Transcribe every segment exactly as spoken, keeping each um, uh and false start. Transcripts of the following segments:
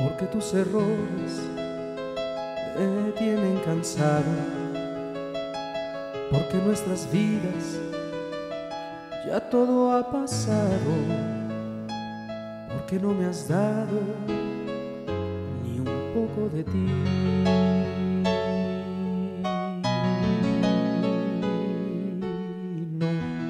porque tus errores me tienen cansado, porque nuestras vidas ya todo ha pasado, porque no me has dado ni un poco de ti. No,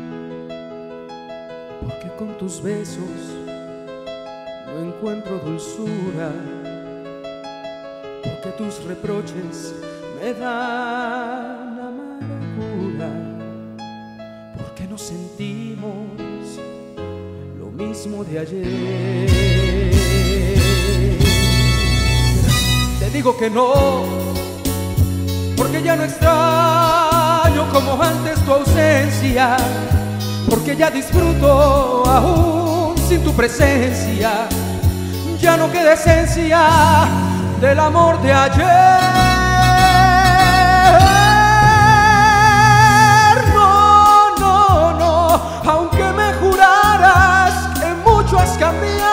porque con tus besos no encuentro dulzura, porque tus reproches me dan amargura, porque no sentimos lo mismo de ayer. Te digo que no, porque ya no extraño como antes tu ausencia, porque ya disfruto aún sin tu presencia. Ya no queda esencia del amor de ayer. No, no, no, aunque me juraras que mucho has cambiado,